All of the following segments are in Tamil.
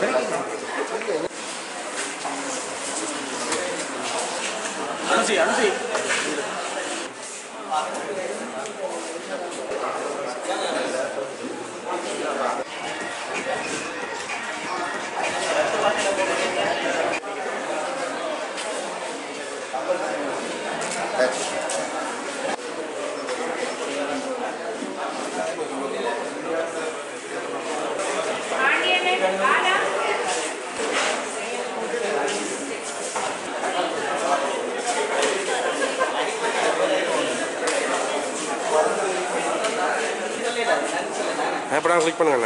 அனுசி எப்படா கிளிக் பண்ணுங்கண்ணே.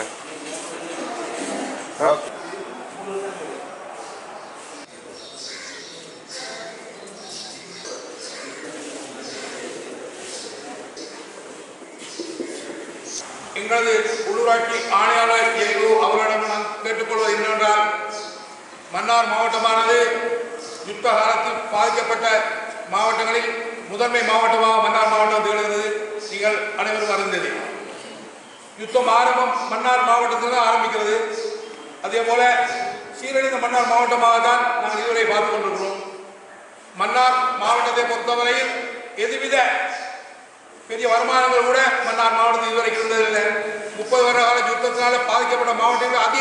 எங்களது உள்ளூராட்சி ஆணையாளர் அவர்களிடம் நான் கேட்டுக்கொள்வது என்னவென்றால், மன்னார் மாவட்டமானது யுத்த காலத்தில் பாதிக்கப்பட்ட மாவட்டங்களில் முதன்மை மாவட்டமாக மன்னார் மாவட்டம் திகழ்கிறது. நீங்கள் அனைவரும் அறிந்தது. யுத்தம் ஆரம்பம் மன்னார் மாவட்டத்தில் ஆரம்பிக்கிறது. அதே போல சீரழிந்த மன்னார் மாவட்டமாக தான் நாங்கள் இதுவரை பார்த்துக் கொண்டிருக்கிறோம். மன்னார் மாவட்டத்தை பொறுத்தவரையில் எதுவித பெரிய வருமானங்கள் கூட மன்னார் மாவட்டத்தில் இதுவரைக்கும் இருந்ததில்லை. 30 வருட கால யுத்தத்தினால பாதிக்கப்பட்ட மாவட்டங்கள் அதி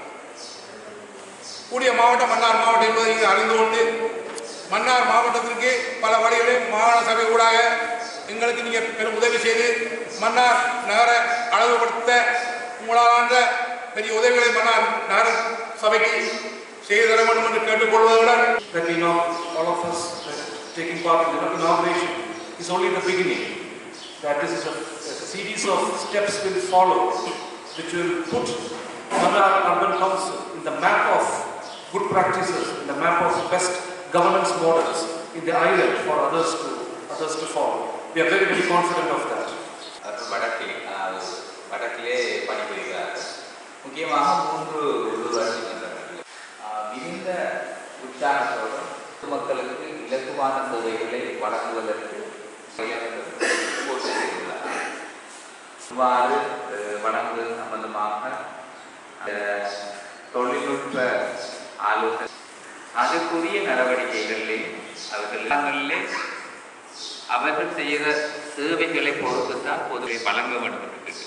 கூடிய மாவட்டம் மன்னார் மாவட்டம் என்பதை நீங்கள் அறிந்து கொண்டு, மன்னார் மாவட்டத்திற்கு பல வழிகளில் மாகாண சபை ஊடாக எங்களுக்கு நீங்கள் பெரும் உதவி செய்து மன்னார் நகர அழகுபடுத்த உங்களால் பெரிய உதவிகளை மன்னார் நகர சபைக்கு செய்து தர வேண்டும் என்று கேட்டுக்கொள்வதுடன், all of us taking part in the inauguration is only the beginning. That this is a series of steps will follow, which will put Mannar Urban Council in the map of good practices, in the map of best governance models in the island for others to follow. We are very, very confident of that. வடக்கிலே பணிபுரிகிறார்கள். முக்கியமாக 3 உள்ளூராட்சி மன்றங்கள் மிகுந்த உற்சாகத்தோடு பொதுமக்களுக்கு இலகுவான சேவைகளை வழங்குவதற்கு போட்டி செய்துள்ளார். இவ்வாறு வழங்குவது சம்பந்தமாக தொழில்நுட்ப ஆலோசனை அதற்குரிய நடவடிக்கைகளிலே அவர்கள் செய்கிற சேவைகளை பொறுத்து தான் பொதுவை வழங்க வேண்டும் என்று